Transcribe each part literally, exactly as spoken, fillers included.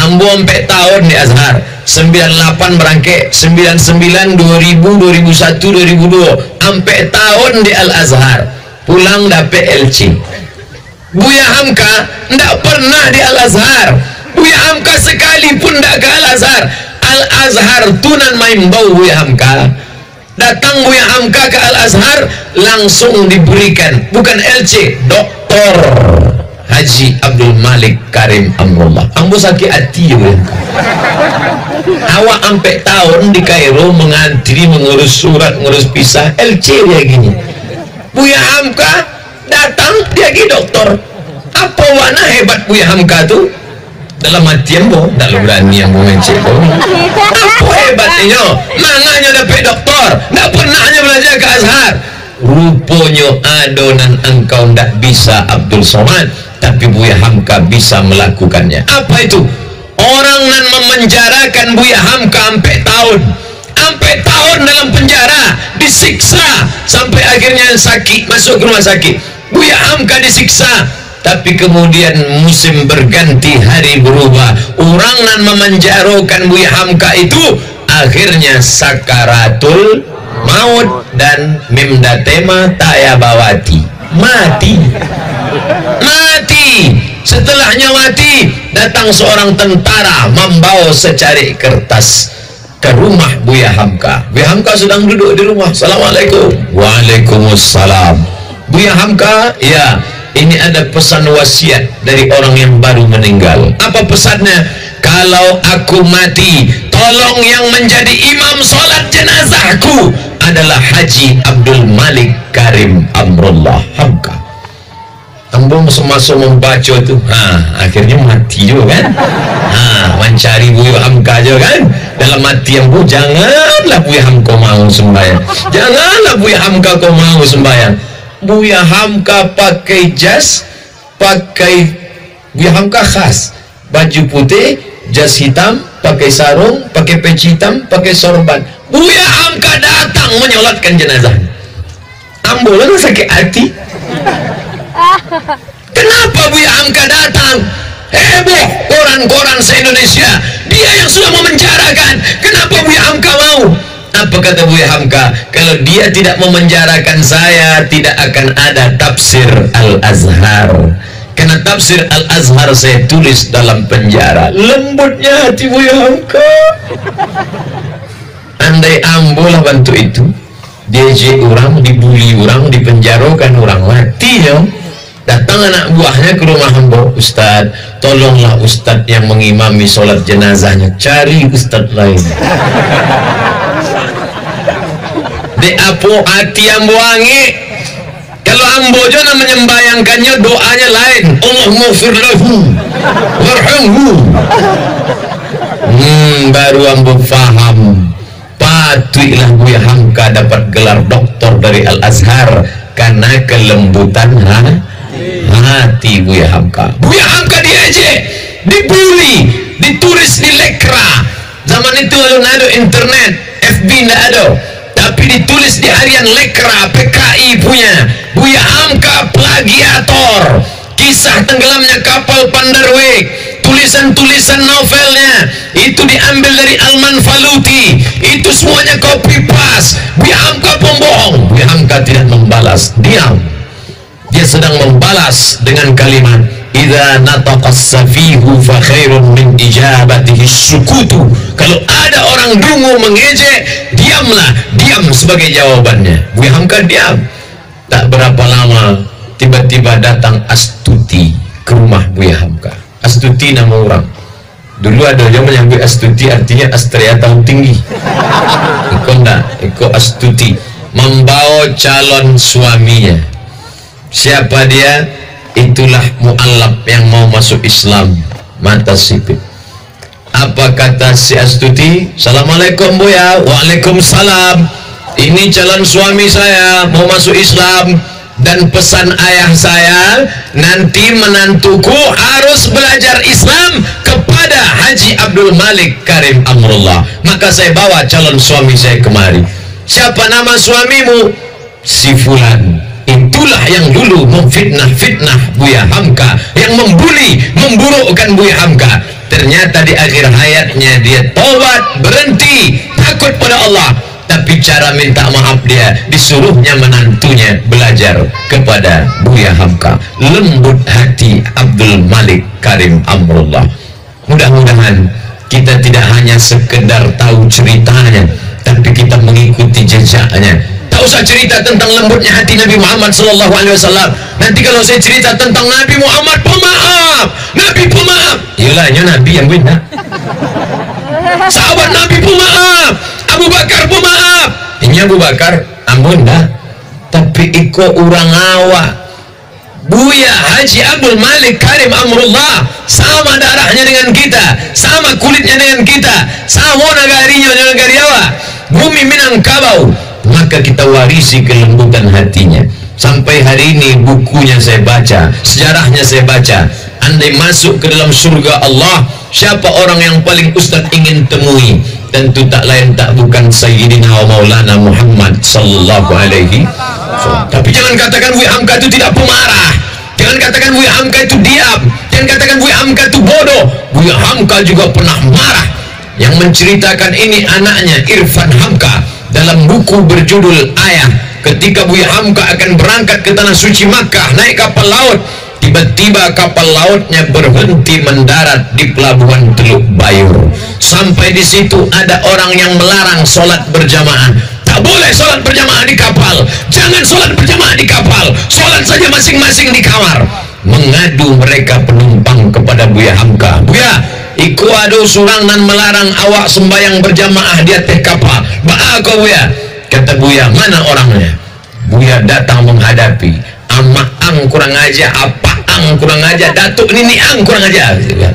Ambo sampai tahun di Azhar sembilan puluh delapan berangkat, sembilan puluh sembilan, dua ribu, dua ribu satu, dua ribu dua, sampai tahun di Al Azhar, pulang dapet L C. Buya Hamka ndak pernah di Al Azhar. Buya Hamka sekalipun ndak ke Al Azhar. Al Azhar tunan main bau Buya Hamka. Datang Buya Hamka ke Al Azhar, langsung diberikan bukan L C, Doktor Haji Abdul Malik Karim Amrullah. Ambo sakit hati ya Buya Hamka. Awak sampai tahun di Kairo mengantri, mengurus surat, mengurus pisah, L C dia gini. Buya Hamka datang dia gini doktor. Apa warna hebat Buya Hamka tuh? Dalam hati Ambo tak berani Ambo mencet. Apa hebatnya? Mananya dapat doktor, tak pernahnya belajar ke Azhar. Rupanya adonan engkau tak bisa Abdul Somad, tapi Buya Hamka bisa melakukannya. Apa itu? Orang nan memenjarakan Buya Hamka sampai tahun, sampai tahun dalam penjara, disiksa sampai akhirnya sakit, masuk ke rumah sakit. Buya Hamka disiksa, tapi kemudian musim berganti, hari berubah. Orang nan memenjarakan Buya Hamka itu akhirnya sakaratul maut dan mimdatema tayabawati, mati. Mati. Setelahnya mati, datang seorang tentara membawa secarik kertas ke rumah Buya Hamka. Buya Hamka sedang duduk di rumah. Assalamualaikum. Waalaikumsalam. Buya Hamka, ya, ini ada pesan wasiat dari orang yang baru meninggal. Apa pesannya? Kalau aku mati, tolong yang menjadi imam sholat jenazahku adalah Haji Abdul Malik Karim Amrullah Hamka. Ambo masuk-masuk membaca itu, ha, akhirnya mati juga kan. Ha, mencari Buya Hamka juga kan. Dalam hati Ambo, janganlah Buya Hamka mau sembahyang. Janganlah Buya Hamka kau mau sembahyang. Buya Hamka pakai jas, pakai Buya Hamka khas, baju putih, jas hitam, pakai sarung, pakai peci hitam, pakai sorban. Buya Hamka datang menyolatkan jenazah. Ambo lalu sakit hati. Kenapa Buya Hamka datang? Heboh koran-koran se-Indonesia, dia yang sudah memenjarakan. Kenapa Buya Hamka mau? Apa kata Buya Hamka? Kalau dia tidak memenjarakan saya, tidak akan ada tafsir Al-Azhar. Karena tafsir Al-Azhar saya tulis dalam penjara. Lembutnya hati Buya Hamka. Andai Ambo lah bantu itu, diejek orang, dibuli orang, dipenjarakan orang, mati ya. Datang anak buahnya ke rumah Ambo, Ustad, tolonglah Ustad yang mengimami sholat jenazahnya, cari Ustad lain. Di apo hati Ambo wangi. Kalau Ambo jona menyembayangkannya, doanya lain. Allahumma firlahu warhamhu. Hmm, baru Ambo faham. Patutlah Buya Hamka dapat gelar doktor dari Al Azhar karena kelembutan ha? hati Buya Hamka. Buya Hamka diejek, dibully, ditulis di Lekra. Zaman itu lalu ada internet, F B ndak ada, tapi ditulis di harian Lekra, P K I punya. Buya Hamka plagiator. Kisah tenggelamnya kapal Pandarweg, tulisan-tulisan novelnya itu diambil dari Alman Faluti, itu semuanya copy paste. Buya Hamka pembohong. Buya Hamka tidak membalas, diam. Dia sedang membalas dengan kalimat idza nataqas safihu fa khairun min ijabatihi sukutu. Kalau ada orang dungu mengejek, diamlah, diam sebagai jawabannya. Buya Hamka diam. Tak berapa lama tiba-tiba datang Astuti ke rumah Buya Hamka. Astuti nama orang. Dulu ada yang menyebut Astuti artinya Astrea tahun tinggi. Iko enggak, Iko Astuti membawa calon suaminya. Siapa dia? Itulah mu'allab yang mau masuk Islam, mata sipit. Apa kata si Astuti? Assalamualaikum Buya. Waalaikumsalam. Ini calon suami saya mau masuk Islam, dan pesan ayah saya nanti menantuku harus belajar Islam kepada Haji Abdul Malik Karim Amrullah. Maka saya bawa calon suami saya kemari. Siapa nama suamimu? Si Fulan. Itulah yang dulu memfitnah-fitnah Buya Hamka, yang membuli, memburukkan Buya Hamka. ternyata di akhir hayatnya dia tobat, berhenti, takut pada Allah. Tapi cara minta maaf dia disuruhnya menantunya belajar kepada Buya Hamka. Lembut hati Abdul Malik Karim Amrullah. Mudah-mudahan kita tidak hanya sekedar tahu ceritanya, tapi kita mengikuti jejaknya. Tak usah cerita tentang lembutnya hati Nabi Muhammad sallallahu alaihi wasallam. Nanti kalau saya cerita tentang Nabi Muhammad pemaaf, Nabi pemaaf, yalah Nabi yang benar. Sahabat Nabi pemaaf, Abu Bakar pemaaf. Ini Abu Bakar ampun dah, tapi ikut orang awak Buya Haji Abdul Malik Karim Amrullah, sama darahnya dengan kita, sama kulitnya dengan kita, sama negarinya dengan negari awak, bumi Minangkabau. Maka kita warisi kelembutan hatinya. Sampai hari ini bukunya saya baca, sejarahnya saya baca. Andai masuk ke dalam surga Allah, siapa orang yang paling Ustaz ingin temui? Tentu tak lain tak bukan Sayyidina wa Maulana Muhammad sallallahu alaihi wasallam. Tapi jangan katakan Buya Hamka itu tidak pemarah, jangan katakan Buya Hamka itu diam, jangan katakan Buya Hamka itu bodoh. Buya Hamka juga pernah marah. Yang menceritakan ini anaknya Irfan Hamka dalam buku berjudul Ayah. Ketika Buya Hamka akan berangkat ke tanah suci Makkah naik kapal laut, tiba-tiba kapal lautnya berhenti mendarat di pelabuhan Teluk Bayur. Sampai di situ ada orang yang melarang sholat berjamaah. Tak boleh sholat berjamaah di kapal, jangan sholat berjamaah di kapal, sholat saja masing-masing di kamar. Mengadu mereka penumpang kepada Buya Hamka, Buya, iku adu surang dan melarang awak sembahyang berjamaah di atas kapal. Ba'a kau Buya? Kata Buya, mana orangnya? Buya datang menghadapi, amak ang kurang aja, apa ang kurang aja, datuk nini ang kurang aja.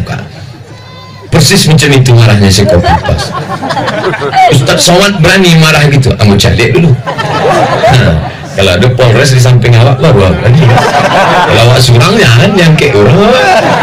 Persis macam itu marahnya si Kopi Pas. Ustaz Somad berani marah gitu, kamu cari dulu. Nah, kalau ada Polres di samping awak baru awak berani. Kalau awak surang jangan yang kayak orang.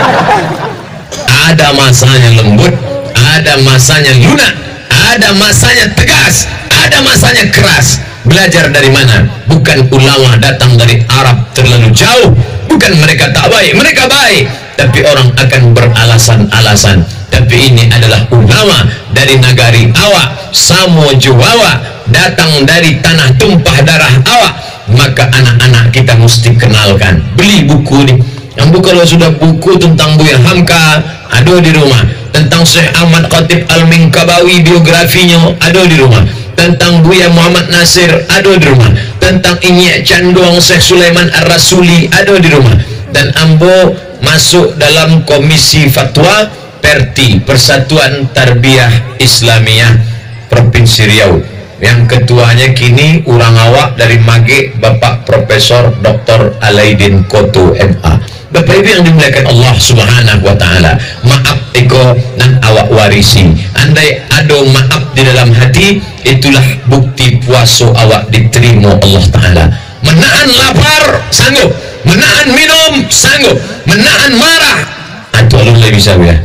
Ada masanya lembut, ada masanya lunak, ada masanya tegas, ada masanya keras. Belajar dari mana? Bukan ulama datang dari Arab terlalu jauh, bukan mereka tak baik, mereka baik, tapi orang akan beralasan-alasan. Tapi ini adalah ulama dari nagari awak, Samo Jawa, datang dari tanah tumpah darah awak. Maka anak-anak kita mesti kenalkan, beli buku ini. Yang kalau sudah buku tentang Buya Hamka ada di rumah, tentang Syekh Ahmad Khatib Al-Minkabawi biografinya ada di rumah, tentang Buya Muhammad Nasir ada di rumah, tentang Inyak Canduang Syekh Sulaiman Ar-Rasuli ada di rumah. Dan ambo masuk dalam komisi fatwa Perti, Persatuan Tarbiyah Islamiyah Provinsi Riau, yang ketuanya kini orang awak dari Mage, Bapak Profesor Doktor Alaidin Koto M A. Bapak Ibu yang dimuliakan Allah Subhanahu wa taala, maaf eko dan awak warisi. Andai ada maaf di dalam hati, itulah bukti puasa awak diterima Allah taala. Menahan lapar sanggup, menahan minum sanggup, menahan marah itu Allah bisa ya.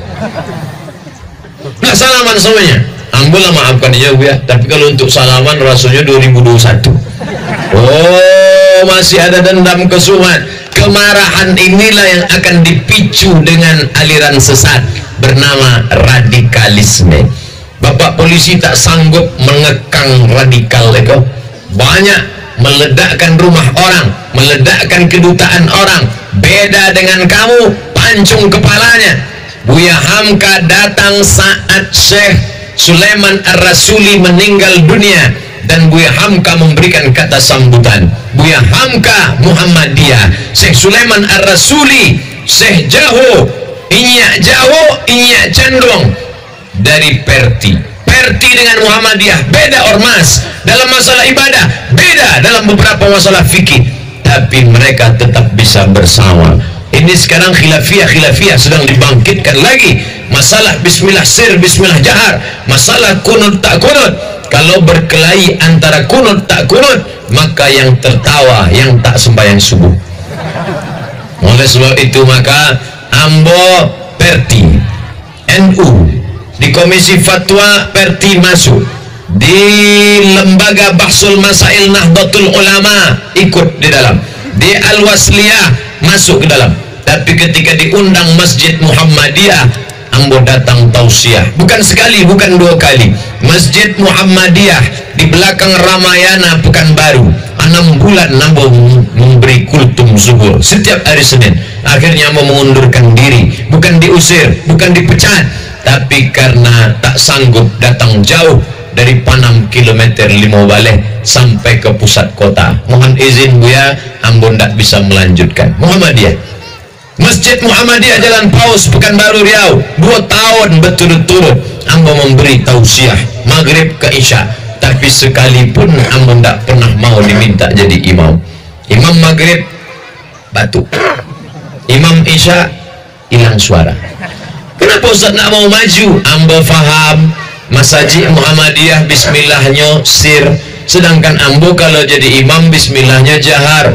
Nah, salaman semuanya ambil maafkan ya Bu ya, tapi kalau untuk salaman rasanya dua ribu dua puluh satu. Oh, masih ada dendam kesumat. Kemarahan inilah yang akan dipicu dengan aliran sesat bernama radikalisme. Bapak polisi tak sanggup mengekang radikal itu, banyak meledakkan rumah orang, meledakkan kedutaan orang. Beda dengan kamu, pancung kepalanya. Buya Hamka datang saat Syekh Sulaiman Ar-Rasuli meninggal dunia, dan Buya Hamka memberikan kata sambutan. Buya Hamka Muhammadiyah, Syekh Sulaiman Ar-Rasuli, Syekh Jaho, Inyak Jaho, Inyak Canduang dari Perti. Perti dengan Muhammadiyah beda ormas, dalam masalah ibadah beda, dalam beberapa masalah fikih, tapi mereka tetap bisa bersama. Ini sekarang khilafiyah-khilafiyah sedang dibangkitkan lagi. Masalah bismillah sir, bismillah jahar, masalah kunut tak kunut. Kalau berkelahi antara kunut tak kunut, maka yang tertawa yang tak sembahyang subuh. Oleh sebab itu maka ambo Perti N U di komisi fatwa Perti masuk, di lembaga Bahsul Masail Nahdlatul Ulama ikut di dalam, di Al-Wasliyah masuk ke dalam. Tapi ketika diundang Masjid Muhammadiyah, ambo datang tausiah, bukan sekali, bukan dua kali. Masjid Muhammadiyah di belakang Ramayana Pekanbaru, enam bulan ambo memberi kultum zuhur setiap hari Senin. Akhirnya ambo mengundurkan diri, bukan diusir, bukan dipecat, tapi karena tak sanggup datang jauh dari enam kilometer lima balik sampai ke pusat kota. Mohon izin Buya, ambo ndak bisa melanjutkan. Muhammadiyah, Masjid Muhammadiyah Jalan Paus Pekanbaru Riau, dua tahun berturut-turut ambo memberi tausiah maghrib ke isya, tapi sekalipun ambo ndak pernah mau diminta jadi imam. Imam maghrib batuk, imam isya hilang suara. Kenapa Ustaz nak mau maju? Ambo faham Masjid Muhammadiyah bismillahnya sir, sedangkan ambo kalau jadi imam bismillahnya jahar.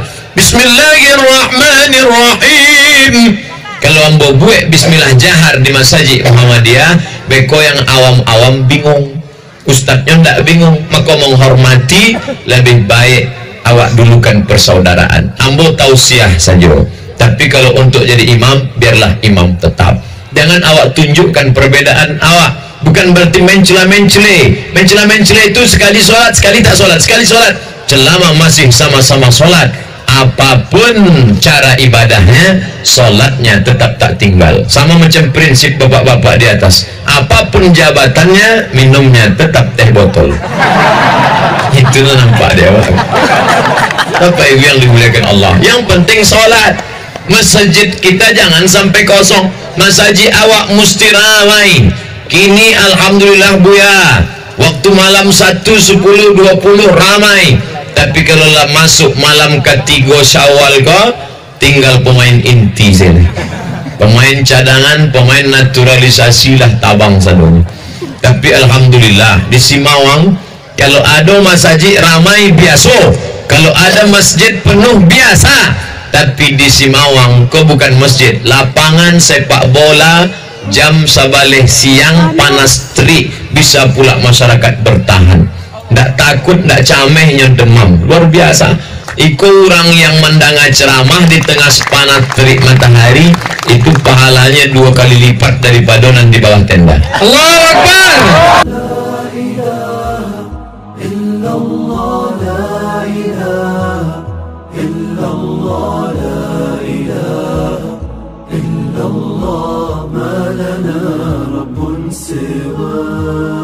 Bismillahirrahmanirrahim. Kalau ambo buat bismillah jahar di Masjid Muhammadiyah, beko yang awam-awam bingung, ustadznya ndak bingung, maka menghormati lebih baik awak dulukan persaudaraan. Ambo tausiah saja, tapi kalau untuk jadi imam biarlah imam tetap. Jangan awak tunjukkan perbedaan awak. Bukan berarti mencela-mencele. Mencela-mencele itu sekali solat, sekali tak solat, sekali solat. Selama masih sama-sama solat, apapun cara ibadahnya, solatnya tetap tak tinggal. Sama macam prinsip bapak-bapak di atas. Apapun jabatannya, minumnya tetap teh botol. Itu nampak dia. Apa yang dimuliakan Allah? Yang penting solat. Masjid kita jangan sampai kosong. Masjid awak mesti ramai. Kini alhamdulillah Buya, waktu malam satu, sepuluh, dua puluh ramai. Tapi kalau lah masuk malam ketiga Syawal kau, tinggal pemain inti sini. Pemain cadangan, pemain naturalisasi lah tabang sadonya. Tapi alhamdulillah di Simawang kalau ada masjid ramai biasa, kalau ada masjid penuh biasa. Tapi di Simawang kau bukan masjid, lapangan sepak bola jam sabaleh siang panas terik, bisa pula masyarakat bertahan, ndak takut, ndak camehnya demam, luar biasa. Iku orang yang mendengar ceramah di tengah panas terik matahari itu pahalanya dua kali lipat daripada nanti di bawah tenda. Allahu Akbar. La ilaha illallah, la ilaha illallah, la ilaha illallah. ما لنا رب سواه.